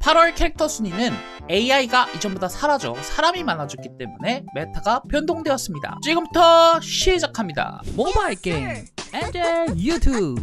8월 캐릭터 순위는 AI가 이전보다 사라져 사람이 많아졌기 때문에 메타가 변동되었습니다. 지금부터 시작합니다. 모바일 게임 엔젤 유튜브.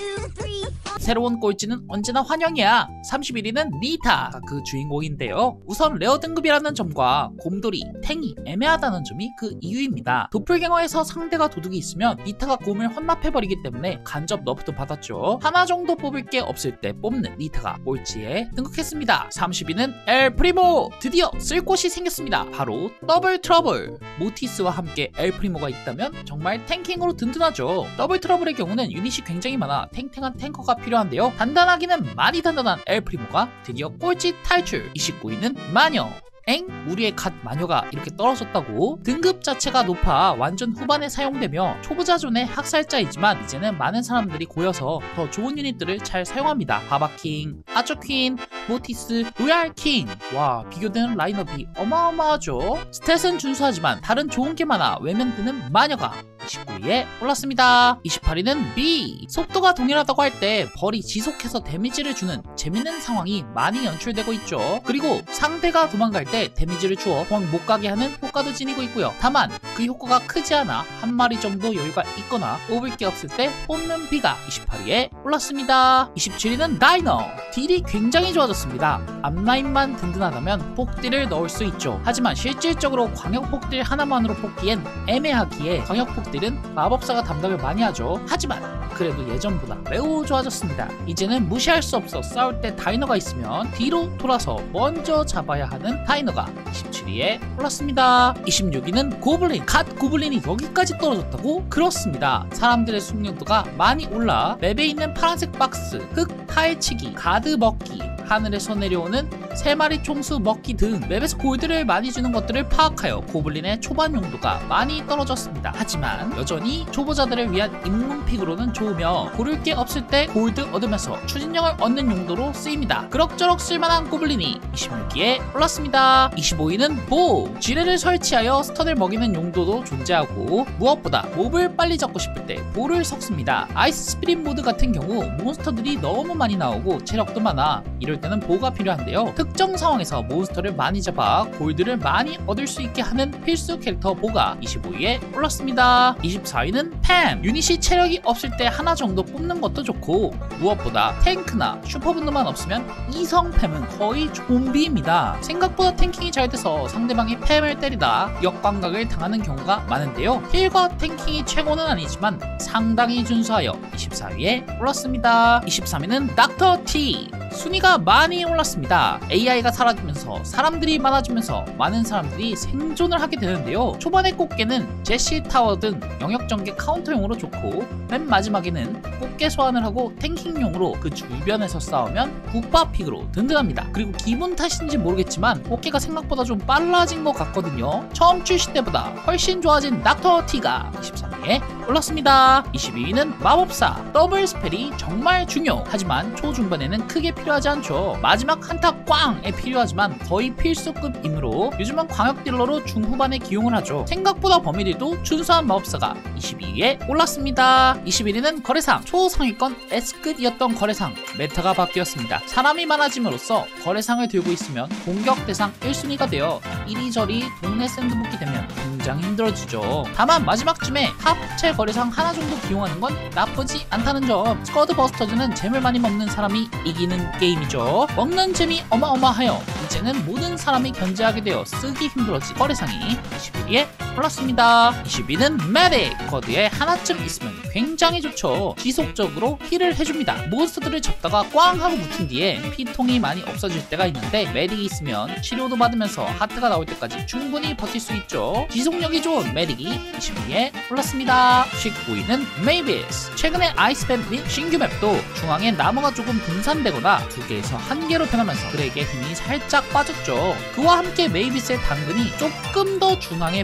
새로운 꼴찌는 언제나 환영이야. 31위는 니타가 그 주인공인데요. 우선 레어 등급이라는 점과 곰돌이, 탱이 애매하다는 점이 그 이유입니다. 도플갱어에서 상대가 도둑이 있으면 니타가 곰을 헌납해버리기 때문에 간접 너프도 받았죠. 하나 정도 뽑을 게 없을 때 뽑는 니타가 꼴찌에 등극했습니다. 30위는 엘프리모! 드디어 쓸 곳이 생겼습니다. 바로 더블 트러블! 모티스와 함께 엘프리모가 있다면 정말 탱킹으로 든든하죠. 더블 트러블의 경우는 유닛이 굉장히 많아 탱탱한 탱커가 필요한데요. 단단하기는 많이 단단한 엘프리모가 드디어 꼴찌 탈출. 29위는 마녀. 엥? 우리의 갓 마녀가 이렇게 떨어졌다고? 등급 자체가 높아 완전 후반에 사용되며 초보자존의 학살자이지만 이제는 많은 사람들이 고여서 더 좋은 유닛들을 잘 사용합니다. 바바킹, 아처퀸, 모티스, 로얄킹. 와, 비교되는 라인업이 어마어마하죠. 스탯은 준수하지만 다른 좋은 게 많아 외면되는 마녀가 29위에 올랐습니다. 28위는 B. 속도가 동일하다고 할 때 벌이 지속해서 데미지를 주는 재밌는 상황이 많이 연출되고 있죠. 그리고 상대가 도망갈 때 데미지를 주어 도망 못 가게 하는 효과도 지니고 있고요. 다만 그 효과가 크지 않아 한 마리 정도 여유가 있거나 뽑을 게 없을 때 뽑는 B가 28위에 올랐습니다. 27위는 다이너. 딜이 굉장히 좋아졌습니다. 앞라인만 든든하다면 폭딜을 넣을 수 있죠. 하지만 실질적으로 광역 폭딜 하나만으로 뽑기엔 애매하기에 광역 폭딜은 마법사가 담당을 많이 하죠. 하지만 그래도 예전보다 매우 좋아졌습니다. 이제는 무시할 수 없어 싸울 때 다이너가 있으면 뒤로 돌아서 먼저 잡아야 하는 다이너가 27위에 올랐습니다. 26위는 고블린. 갓 고블린이 여기까지 떨어졌다고? 그렇습니다. 사람들의 숙련도가 많이 올라 맵에 있는 파란색 박스, 흙 파헤치기, 가드 먹기, 하늘에서 내려오는 3마리 총수 먹기 등 맵에서 골드를 많이 주는 것들을 파악하여 고블린의 초반 용도가 많이 떨어졌습니다. 하지만 여전히 초보자들을 위한 입문픽으로는 좋으며 고를 게 없을 때 골드 얻으면서 추진력을 얻는 용도로 쓰입니다. 그럭저럭 쓸만한 고블린이 26위에 올랐습니다. 25위는 보! 지뢰를 설치하여 스턴을 먹이는 용도도 존재하고 무엇보다 몹을 빨리 잡고 싶을 때 보를 섞습니다. 아이스 스피릿 모드 같은 경우 몬스터들이 너무 많이 나오고 체력도 많아 이럴 때는 보가 필요한데요. 특정 상황에서 몬스터를 많이 잡아 골드를 많이 얻을 수 있게 하는 필수 캐릭터 보가 25위에 올랐습니다. 24위는 팸. 유닛이 체력이 없을 때 하나 정도 뽑는 것도 좋고 무엇보다 탱크나 슈퍼분노만 없으면 이성 팸은 거의 좀비입니다. 생각보다 탱킹이 잘 돼서 상대방이 팸을 때리다 역광각을 당하는 경우가 많은데요. 힐과 탱킹이 최고는 아니지만 상당히 준수하여 24위에 올랐습니다. 23위는 닥터 T. 순위가 많이 올랐습니다. AI가 사라지면서 사람들이 많아지면서 많은 사람들이 생존을 하게 되는데요. 초반의 꽃게는 제시 타워 등 영역 전개 카운터용으로 좋고 맨 마지막에는 꽃게 소환을 하고 탱킹용으로 그 주변에서 싸우면 국밥픽으로 든든합니다. 그리고 기분 탓인지 모르겠지만 꽃게가 생각보다 좀 빨라진 것 같거든요. 처음 출시 때보다 훨씬 좋아진 닥터 T가 23위에 올랐습니다. 22위는 마법사. 더블 스펠이 정말 중요. 하지만 초중반에는 크게 필요하지 않죠. 마지막 한타 꽝에 필요하지만 거의 필수급이므로 요즘은 광역 딜러로 중후반에 기용을 하죠. 생각보다 범위들도 준수한 마법사가 22위에 올랐습니다. 21위는 거래상. 초상위권 S급이었던 거래상 메타가 바뀌었습니다. 사람이 많아짐으로써 거래상을 들고 있으면 공격 대상 1순위가 되어 이리저리 동네 샌드복이 되면 굉장히 힘들어지죠. 다만 마지막쯤에 합체 거래상 하나 정도 기용하는 건 나쁘지 않다는 점. 스쿼드 버스터즈는 잼을 많이 먹는 사람이 이기는 게임이죠. 먹는 재미 어마어마하여 이제는 모든 사람이 견제하게 되어 쓰기 힘들어진 거래상이 21위에 올랐습니다. 20위는 메딕. 거드에 하나쯤 있으면 굉장히 좋죠. 지속적으로 힐을 해줍니다. 몬스터들을 잡다가 꽝 하고 묻힌 뒤에 피통이 많이 없어질 때가 있는데 메딕이 있으면 치료도 받으면서 하트가 나올 때까지 충분히 버틸 수 있죠. 지속력이 좋은 메딕이 20위에 올랐습니다. 19위는 메이비스. 최근에 아이스밴 및 신규 맵도 중앙에 나무가 조금 분산되거나 2개에서 1개로 변하면서 그에게 힘이 살짝 빠졌죠. 그와 함께 메이비스의 당근이 조금 더 중앙에 배치되거나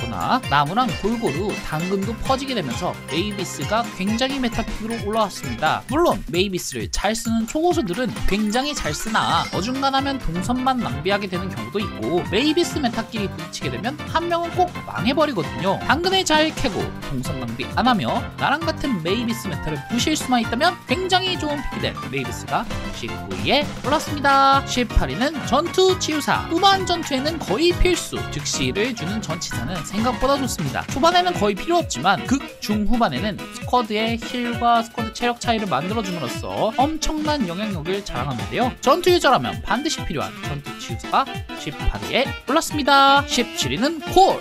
그러나 나무랑 골고루 당근도 퍼지게 되면서 메이비스가 굉장히 메타픽으로 올라왔습니다. 물론 메이비스를 잘 쓰는 초고수들은 굉장히 잘 쓰나 어중간하면 동선만 낭비하게 되는 경우도 있고 메이비스 메타끼리 부딪히게 되면 한 명은 꼭 망해버리거든요. 당근을 잘 캐고 동선 낭비 안 하며 나랑 같은 메이비스 메타를 부실 수만 있다면 굉장히 좋은 픽이 된 메이비스가 19위에 올랐습니다. 18위는 전투 치유사. 후반 전투에는 거의 필수, 즉시를 주는 전치사는 생각보다 좋습니다. 초반에는 거의 필요 없지만 극 중후반에는 스쿼드의 힐과 스쿼드 체력 차이를 만들어줌으로써 엄청난 영향력을 자랑하는데요. 전투 유저라면 반드시 필요한 전투 치유사가 18위에 올랐습니다. 17위는 콜.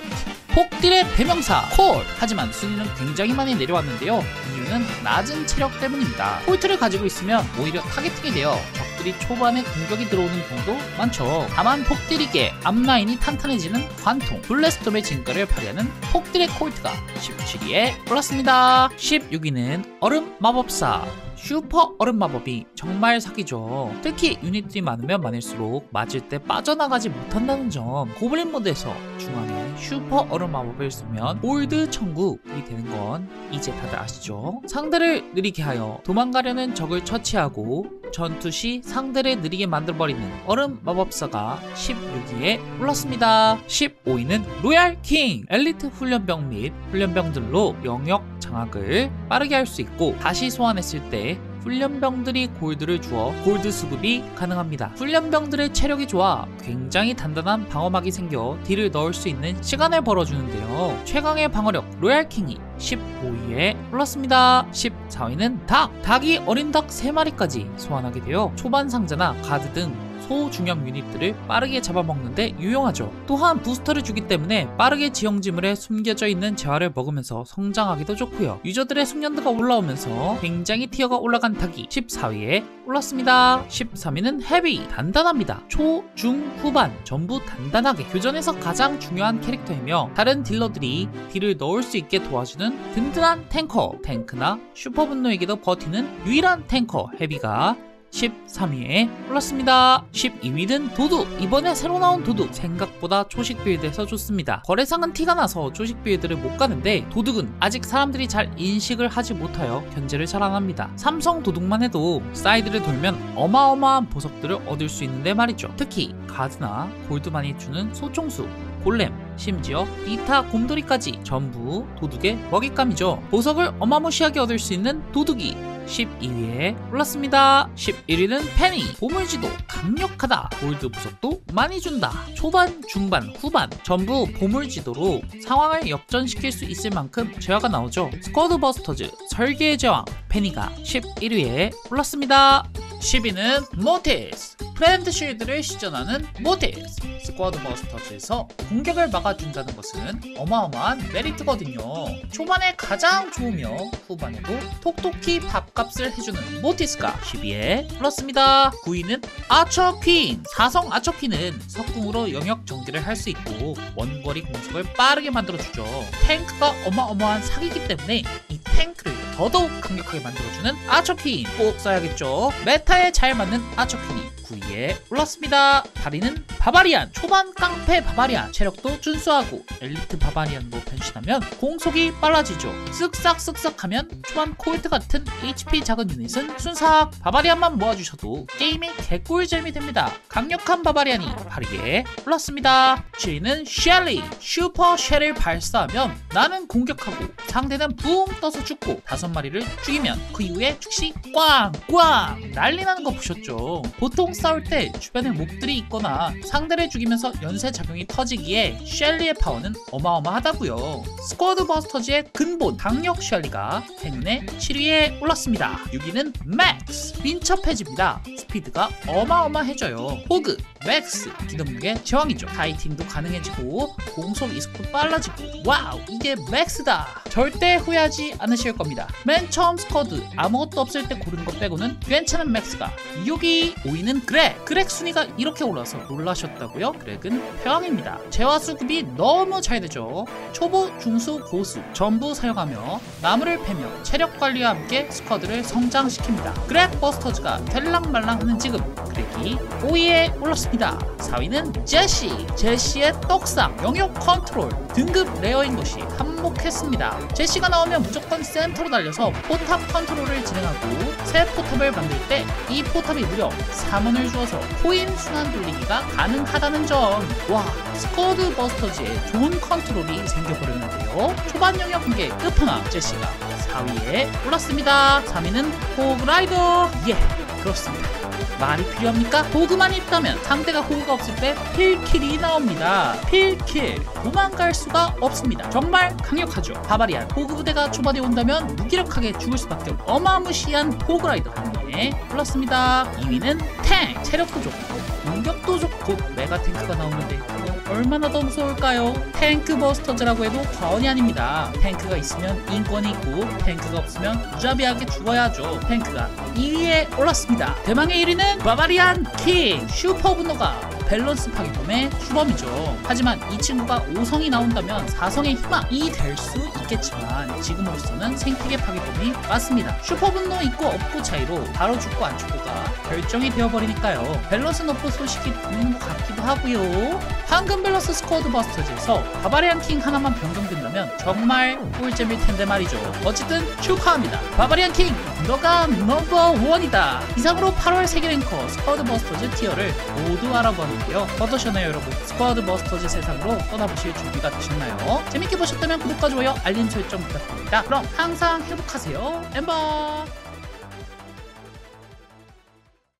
폭딜의 대명사 콜. 하지만 순위는 굉장히 많이 내려왔는데요. 이유는 낮은 체력 때문입니다. 콜트를 가지고 있으면 오히려 타겟팅이 되어 적들이 초반에 공격이 들어오는 경우도 많죠. 다만 폭딜이기에 앞라인이 탄탄해지는 관통 블레스톰의 진가를 발휘하는 폭딜의 콜트가 17위에 올랐습니다. 16위는 얼음 마법사. 슈퍼 얼음 마법이 정말 사기죠. 특히 유닛들이 많으면 많을수록 맞을 때 빠져나가지 못한다는 점. 고블린 모드에서 중앙에 슈퍼 얼음 마법을 쓰면 골드 천국이 되는 건 이제 다들 아시죠? 상대를 느리게 하여 도망가려는 적을 처치하고 전투 시 상대를 느리게 만들어버리는 얼음 마법사가 16위에 올랐습니다. 15위는 로얄 킹. 엘리트 훈련병 및 훈련병들로 영역 장악을 빠르게 할 수 있고 다시 소환했을 때 훈련병들이 골드를 주어 골드 수급이 가능합니다. 훈련병들의 체력이 좋아 굉장히 단단한 방어막이 생겨 딜을 넣을 수 있는 시간을 벌어주는데요. 최강의 방어력 로얄킹이 15위에 올랐습니다. 14위는 닭. 닭이 어린 닭 3마리까지 소환하게 되어 초반 상자나 가드 등 소중형 유닛들을 빠르게 잡아먹는데 유용하죠. 또한 부스터를 주기 때문에 빠르게 지형지물에 숨겨져 있는 재화를 먹으면서 성장하기도 좋고요. 유저들의 숙련도가 올라오면서 굉장히 티어가 올라간 닭이 14위에 올랐습니다. 13위는 헤비. 단단합니다. 초, 중, 후반 전부 단단하게 교전에서 가장 중요한 캐릭터이며 다른 딜러들이 딜을 넣을 수 있게 도와주는 든든한 탱커. 탱크나 슈퍼분노에게도 버티는 유일한 탱커 헤비가 13위에 올랐습니다. 12위는 도둑. 이번에 새로 나온 도둑 생각보다 초식 빌드에서 좋습니다. 거래상은 티가 나서 초식 빌드를 못 가는데 도둑은 아직 사람들이 잘 인식을 하지 못하여 견제를 잘 안합니다. 삼성 도둑만 해도 사이드를 돌면 어마어마한 보석들을 얻을 수 있는데 말이죠. 특히 가드나 골드만이 주는 소총수 골렘, 심지어 니타 곰돌이까지 전부 도둑의 먹잇감이죠. 보석을 어마무시하게 얻을 수 있는 도둑이 12위에 올랐습니다. 11위는 페니. 보물지도 강력하다. 골드 보석도 많이 준다. 초반, 중반, 후반 전부 보물지도로 상황을 역전시킬 수 있을 만큼 재화가 나오죠. 스쿼드 버스터즈 설계의 제왕 페니가 11위에 올랐습니다. 10위는 모티스. 프렌드 쉴드를 시전하는 모티스. 스쿼드 버스터즈에서 공격을 막아준다는 것은 어마어마한 메리트거든요. 초반에 가장 좋으며 후반에도 톡톡히 밥값을 해주는 모티스가 10위에 올랐습니다. 9위는 아처 퀸. 사성 아처 퀸은 석궁으로 영역 전개를 할 수 있고 원거리 공속을 빠르게 만들어주죠. 탱크가 어마어마한 사기이기 때문에 이 탱크를 더더욱 강력하게 만들어주는 아처 퀸 꼭 써야겠죠. 메타에 잘 맞는 아처 퀸이 9위에 올랐습니다. 8위는 바바리안. 초반 깡패 바바리안. 체력도 준수하고 엘리트 바바리안으로 변신하면 공속이 빨라지죠. 쓱싹쓱싹 하면 초반 콜트 같은 HP 작은 유닛은 순삭. 바바리안만 모아주셔도 게임이 개꿀잼이 됩니다. 강력한 바바리안이 8위에 올랐습니다. 7위는 쉘리. 슈퍼 쉘을 발사하면 나는 공격하고 상대는 붕 떠서 죽고 5마리를 죽이면 그 이후에 즉시 꽝꽝 난리 나는 거 보셨죠? 보통 싸울 때 주변에 몹들이 있거나 상대를 죽이면서 연쇄 작용이 터지기에 쉘리의 파워는 어마어마하다고요. 스쿼드 버스터즈의 근본 강력 쉘리가 행운의 7위에 올랐습니다. 6위는 맥스. 민첩해집니다. 스피드가 어마어마해져요. 호그, 맥스, 기동력의 제왕이죠. 파이팅도 가능해지고 공속 이속도 빨라지고 와우 이게 맥스다. 절대 후회하지 않으실 겁니다. 맨 처음 스쿼드 아무것도 없을 때 고른 것 빼고는 괜찮은 맥스가 6위. 5위는 그렉 순위가 이렇게 올라서 놀라셨다고요? 그렉은 패왕입니다. 재화 수급이 너무 잘 되죠. 초보, 중수, 고수 전부 사용하며 나무를 패며 체력 관리와 함께 스쿼드를 성장시킵니다. 그렉 버스터즈가 될랑말랑하는 지금 그렉이 5위에 올랐습니다. 4위는 제시의 떡상 영역 컨트롤 등급 레어인 것이 한몫했습니다. 제시가 나오면 무조건 센터로 달려서 포탑 컨트롤을 진행하고 새 포탑을 만들 때 이 포탑이 무려 3원을 주어서 코인 순환 돌리기가 가능하다는 점. 와, 스쿼드 버스터즈에 좋은 컨트롤이 생겨버렸는데요. 초반 영역 공개 끝판왕 제시가 4위에 올랐습니다. 3위는 호그라이더. 예, 그렇습니다. 말이 필요합니까? 호그만 있다면 상대가 호그가 없을 때 필킬이 나옵니다. 필킬 도망갈 수가 없습니다. 정말 강력하죠. 바바리안 호그 부대가 초반에 온다면 무기력하게 죽을 수밖에 없는 어마무시한 호그라이더 한명에 올랐습니다. 2위는 탱. 체력도 좋고 공격도 좋고 메가 탱크가 나오는데 그건 얼마나 더 무서울까요? 탱크 버스터즈라고 해도 과언이 아닙니다. 탱크가 있으면 인권이 있고 탱크가 없으면 무자비하게 죽어야죠. 탱크가 2위에 올랐습니다. 대망의 1위는 바바리안 킹. 슈퍼 분노가 밸런스 파괴범의 주범이죠. 하지만 이 친구가 5성이 나온다면 4성의 희망이 될 수 있겠지만 지금으로서는 생태계 파괴범이 맞습니다. 슈퍼 분노 있고 없고 차이로 바로 죽고 안 죽고가 결정이 되어버리니까요. 밸런스 높은 소식이 드는 것 같기도 하고요. 황금 밸런스 스쿼드 버스터즈에서 바바리안 킹 하나만 변경된다면 정말 꿀잼일 텐데 말이죠. 어쨌든 축하합니다. 바바리안 킹 너가 넘버 원이다. 이상으로 8월 세계 랭커 스쿼드 버스터즈 티어를 모두 알아보았는데요. 어떠셨나요 여러분? 스쿼드 버스터즈 세상으로 떠나보실 준비가 되셨나요? 재밌게 보셨다면 구독과 좋아요 알림 설정 부탁드립니다. 그럼 항상 행복하세요. 엠버.